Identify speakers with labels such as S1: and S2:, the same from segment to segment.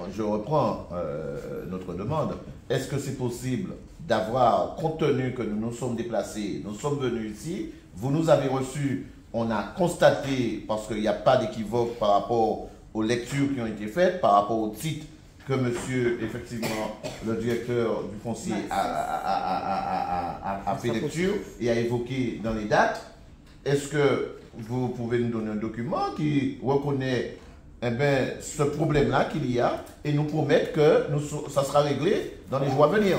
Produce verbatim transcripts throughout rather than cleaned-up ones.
S1: je reprends euh, notre demande. Est-ce que c'est possible d'avoir, compte tenu que nous nous sommes déplacés, nous sommes venus ici, vous nous avez reçus, on a constaté, parce qu'il n'y a pas d'équivoque par rapport aux lectures qui ont été faites, par rapport au titre que monsieur, effectivement, le directeur du foncier a, a, a, a, a, a fait lecture et a évoqué dans les dates. Est-ce que vous pouvez nous donner un document qui reconnaît eh bien, ce problème-là qu'il y a et nous promettre que nous, ça sera réglé dans les jours à venir?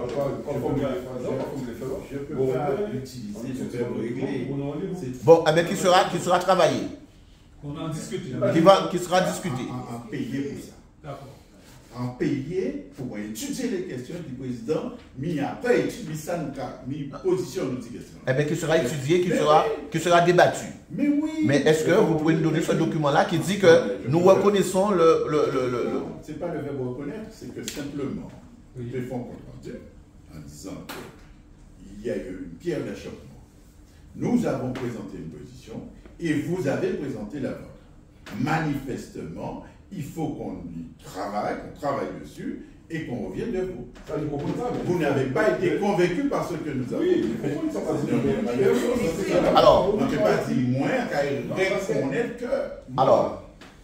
S1: Bon, eh bien, qui sera, qui sera travaillé.
S2: On en discute.
S1: Qui, va, qui sera discuté.
S3: En payer pour ça.
S2: D'accord.
S3: En payer pour étudier les questions du président, mais après étudier ça, nous avons mis position sur ces questions.
S1: Eh bien, qui sera étudié, qui sera, qui sera débattu.
S3: Mais oui.
S1: Mais est-ce que vous pouvez nous donner ce document-là qui dit que nous reconnaissons le... le, le, le, le...
S3: Ce n'est pas le verbe reconnaître, c'est que simplement, nous oui. faisons compte rendu en disant qu'il y a eu une pierre d'achoppement. Nous avons présenté une position et vous avez présenté la vôtre. Manifestement, il faut qu'on y travaille, qu'on travaille dessus et qu'on revienne de vous.
S4: Ça, je comprends ça, mais
S3: vous n'avez pas été convaincu par ce que nous avons
S4: oui,
S3: dit.
S1: Alors,
S3: on ne peut pas dire moins qu'à reconnaître que.
S1: Alors,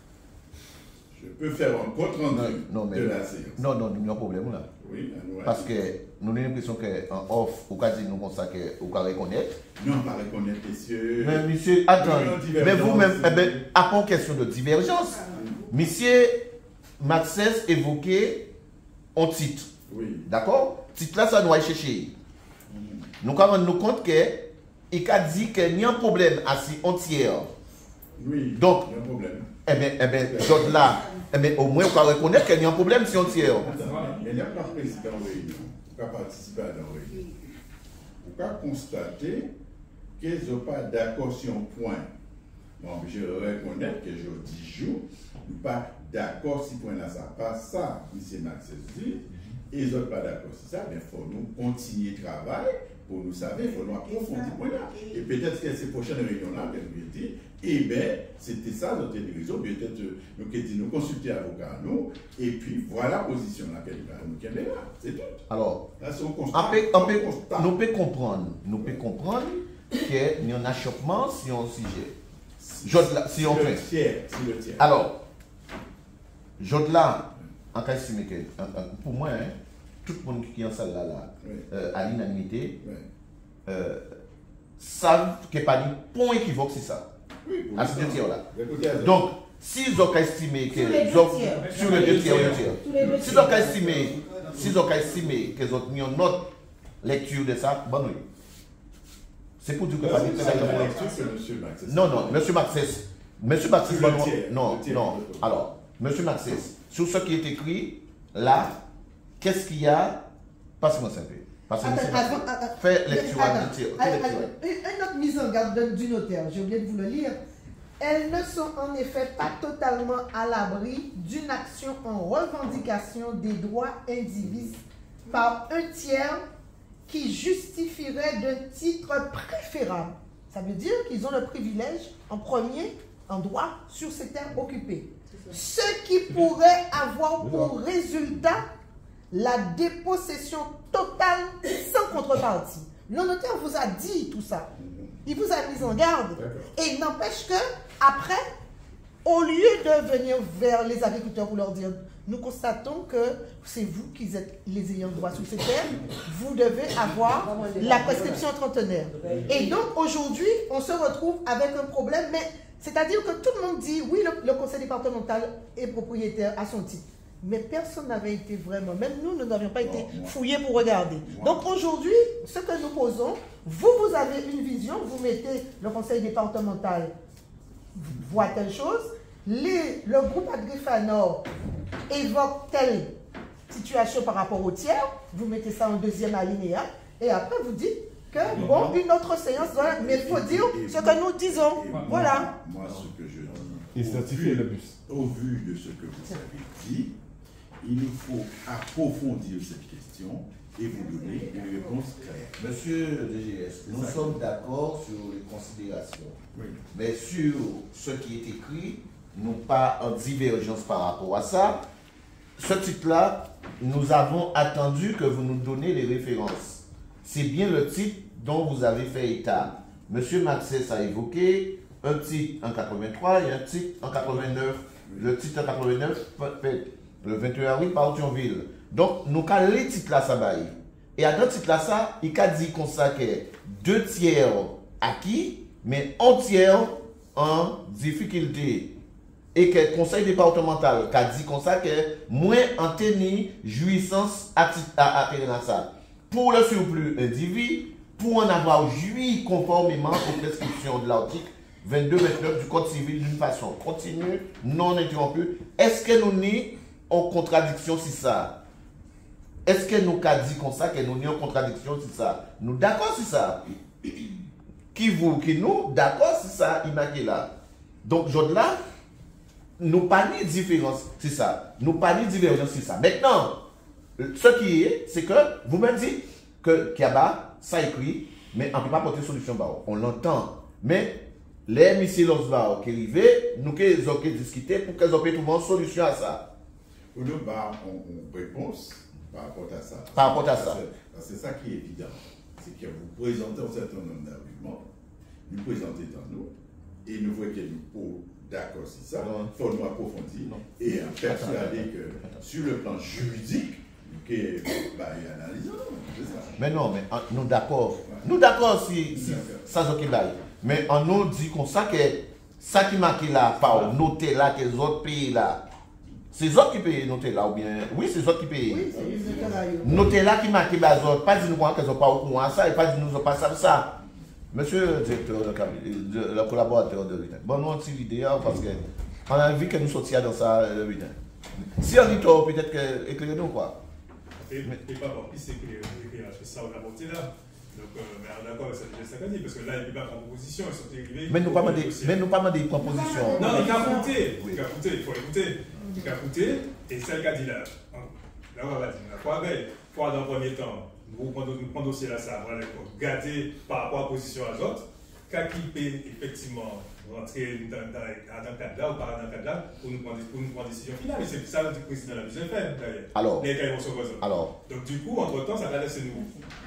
S3: je peux faire un compte rendu
S1: non, mais,
S3: de la séance.
S1: Non, non, il y a un problème là.
S3: Oui,
S1: parce que nous avons l'impression qu'en off, au cas où nous pensons qu'on va reconnaître.
S3: Non, pas reconnaître, messieurs.
S1: Mais monsieur, attendez. Mais vous-même, eh bien, à part question de divergence, monsieur Maxès évoquait un titre.
S3: Oui.
S1: D'accord? Titre là, ça doit aller chercher. Mm. Nous avons nous compte qu'il a dit qu'il y a un problème assis entière.
S3: Oui.
S1: Donc,
S3: il y a un problème.
S1: Eh bien, eh bien, d'autres là, eh bien, au moins, on va reconnaître qu'il y a un problème si on tire.
S3: Il n'y a pas de président en réunion, on peut participer à la réunion. On peut constater qu'ils n'ont pas d'accord sur un point. Bon, je reconnais que je dis jour, nous pas d'accord si point là ça passe ça, M. Maxès dit, et ils n'ont pas d'accord sur ça, mais il faut nous continuer le travail pour nous savoir, il faut nous approfondir point là. Et peut-être que ces prochaines réunions-là, qu'elle nous dit, eh bien, c'était ça notre raison, peut-être nous dit nous consulter avocat nous, et puis voilà la position laquelle nous sommes là, c'est tout.
S1: Alors,
S3: là, c'est un constat.
S1: On peut, on peut, nous pouvons comprendre, nous pouvons comprendre qu'il y a un achoppement si on sujet. Jodla, si on fait.
S3: Tiers, si le tiers.
S1: Alors, Jodla, en cas de pour moi, hein, tout le monde qui est en salle là, là
S3: oui.
S1: euh, à l'unanimité,
S3: oui.
S1: euh, savent qu'il n'y a pas de point équivoque, c'est ça.
S3: Oui,
S1: à ce deux tiers là.
S3: Écoutez,
S1: donc, s'ils ont estimé que. Sur les deux tiers, s'ils ont estimé, s'ils ont estimé qu'ils ont mis une autre lecture de ça, bon, oui. C'est pour dire que pas de lecture. Non, non, monsieur Maxès. Monsieur Maxès, bon, non, non. Alors, monsieur Maxès, sur ce qui est écrit, là, qu'est-ce qu'il y a? Passez-moi ça un peu. Fais lecture à deux tiers.
S5: Une autre mise en garde du notaire, j'ai oublié de vous le lire. Elles ne sont en effet pas totalement à l'abri d'une action en revendication des droits indivis par un tiers qui justifierait d'un titre préférable. Ça veut dire qu'ils ont le privilège en premier, en droit, sur ces terres occupées. Ce qui pourrait avoir pour résultat la dépossession totale sans contrepartie. Le notaire vous a dit tout ça. Il vous a mis en garde. Et il n'empêche que, après, au lieu de venir vers les agriculteurs pour leur dire, nous constatons que c'est vous qui êtes les ayants droit sur ces terres, vous devez avoir la prescription trentenaire. Et donc, aujourd'hui, on se retrouve avec un problème, mais c'est-à-dire que tout le monde dit, oui, le, le conseil départemental est propriétaire à son titre. Mais personne n'avait été vraiment, même nous, nous n'avions pas été fouillés pour regarder. Donc aujourd'hui, ce que nous posons, vous, vous avez une vision, vous mettez le conseil départemental voit telle chose, les, le groupe Agrifanor évoque telle situation par rapport au tiers, vous mettez ça en deuxième alinéa, et après vous dites que, bon, une autre séance, voilà, mais il faut dire ce que nous disons. Voilà.
S3: Moi, ce que je dis,
S4: et certifier le bus.
S3: Au vu de ce que vous avez dit, il nous faut approfondir cette question et vous donner une réponse claire.
S1: Monsieur D G S, nous sommes d'accord sur les considérations.
S3: Oui.
S1: Mais sur ce qui est écrit, nous pas en divergence par rapport à ça. ce titre-là, nous avons attendu que vous nous donniez les références. C'est bien le titre dont vous avez fait état. Monsieur Maxès a évoqué un titre en quatre-vingt-trois et un titre en quatre-vingt-neuf. Le titre en quatre-vingt-neuf fait le vingt et un avril par Thionville. Donc, nous avons les titres là, ça va. Et à deux titres là, ça, il a dit qu'on ça que deux tiers acquis, mais un tiers en difficulté. Et que le conseil départemental a dit qu'on ça que moins en tenir jouissance à à ça. Pour le surplus individu, pour en avoir joui conformément aux prescriptions de l'article vingt-deux vingt-neuf du Code civil d'une façon continue, non interrompue. Est-ce que nous sommes en contradiction sur ça? Est-ce que nous avons dit comme ça que nous sommes en contradiction sur ça? Nous d'accord sur ça? Qui vous, qui nous, d'accord sur ça, il là. Donc, je là, nous pas ni différence, c'est ça. Nous pas ni divergence, c'est ça. Maintenant, ce qui est, c'est que vous-même dites que Kiaba, ça écrit, mais on ne peut pas porter solution. On l'entend. Mais les missiles Osbar qui arrivent, nous avons discuté pour qu'ils aient trouvé une solution à ça.
S3: Pour nous, bah, on, on réponse par rapport à ça.
S1: Par rapport à ça.
S3: C'est ça qui est évident. C'est que vous présentez un certain nombre d'arguments, nous présentez dans nous, et nous voyons que nous sommes d'accord sur ça. Il faut nous approfondir et persuader que sur le plan juridique, que bah, analysons.
S1: Mais non, mais nous d'accord. Nous d'accord si, si ça c'est ok. Mais on nous dit comme ça que ça qui marque là, par noter là, que les autres pays là, c'est les autres qui payent noter là, ou bien, oui, c'est les autres qui payent.
S5: Oui, c'est les autres là.
S1: Noter là qui marque les autres, pas dire nous qu'ils n'ont pas au courant ça, et pas dire nous n'ont pas ça, ça. Monsieur le directeur, le, le collaborateur de l'U T A, bon, nous on tire l'idée parce qu'on a envie que nous sortions dans ça le week-end. Si on dit tort, peut-être que éclairez-nous quoi.
S2: Et pas bon, puis c'est éclairé, parce que ça, on a monté là. Donc, euh, mais on est d'accord avec ça, ça dit, parce que là, il n'y a pas de proposition, ils sont arrivés.
S1: Mais nous pas demander, mais nous pas demander des propositions.
S2: Non, il a écouté, il a écouté, il faut écouter. Il a écouté, et c'est le cas dit là. Là, on va dire, il faut avec, faut dans le premier temps, nous prenons dossier là, ça va garder par rapport à la position à l'autre, qu'à qui peut effectivement rentrer dans le cadre là ou pas dans le cadre là, pour nous prendre une décision finale. Et c'est ça le président a besoin de faire, d'ailleurs.
S1: Alors,
S2: les cas vont se résoudre.
S1: Alors,
S2: donc, du coup, entre temps, ça va laisser nous.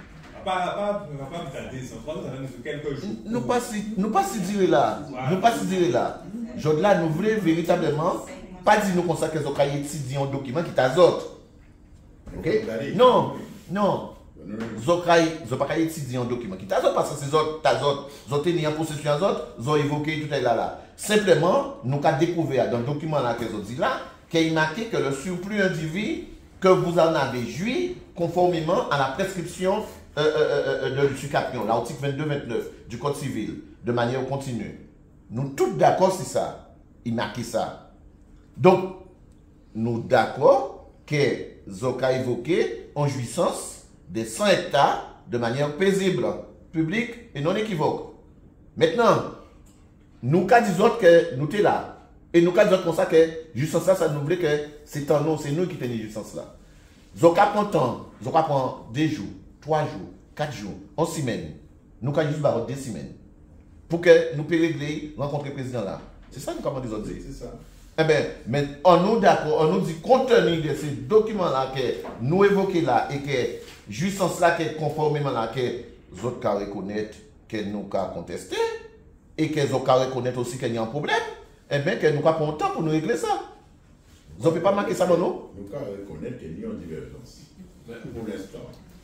S2: Pas, pas, pas tarder, ça va nous quelques jours.
S1: Nous pas si, nous pas si dire là, nous pas si dire là. Je là, nous voulons véritablement pas dire nous comme ça que nous avons étudié un document qui t'azote. Ok? Non, non. Nous n'avons pas étudié un document qui t'azote parce que c'est autres t'azote, nous avons tenu en possession des autres, nous avons évoqué tout est là là. Simplement, nous avons découvert dans le document là que nous dit là, qu'il est marqué que le surplus individu que vous en avez joui conformément à la prescription Euh, euh, euh, de l'U C A P I O N, l'article vingt-deux vingt-neuf du Code civil, de manière continue. Nous tous d'accord sur ça. Il marque ça. Donc, nous d'accord que Zoka évoqué en jouissance des cent hectares de manière paisible, publique et non équivoque. Maintenant, nous disons que nous sommes là. Et nous disons comme ça que jouissance ça, ça nous voulait que c'est en nous, c'est nous qui tenons jouissance là. Zoka prend temps, Zoka prend des jours. Trois jours, quatre jours, une semaine. Nous avons juste barre deux semaines. Pour que nous puissions régler, rencontrer le président là. C'est ça que nous avons dit.
S3: C'est ça.
S1: Eh bien, mais on nous d'accord, on nous dit compte tenu de ces documents-là que nous évoquons là et que jouissance là, que conformément là, que les autres cas reconnaissent que nous avons contesté et que les autres cas reconnaissent aussi qu'il y a un problème, eh bien, que nous avons pas temps pour nous régler ça. Vous ne pouvez pas marquer ça dans nous?
S3: Nous avons reconnaître qu'il y a une divergence. Pour l'instant.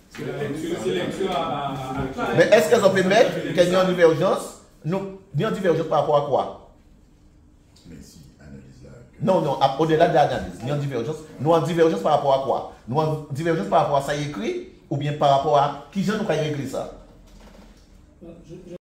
S1: Mais est-ce qu'elles ont pu mettre qu'il y a une divergence? Non, il y a une divergence par rapport à quoi?
S3: Mais si, analyse là.
S1: Non, non, au-delà de l'analyse, il y a une divergence. Nous avons une divergence par rapport à quoi? Nous avons une divergence par rapport à ça écrit ou bien par rapport à qui j'ai nous régler ça?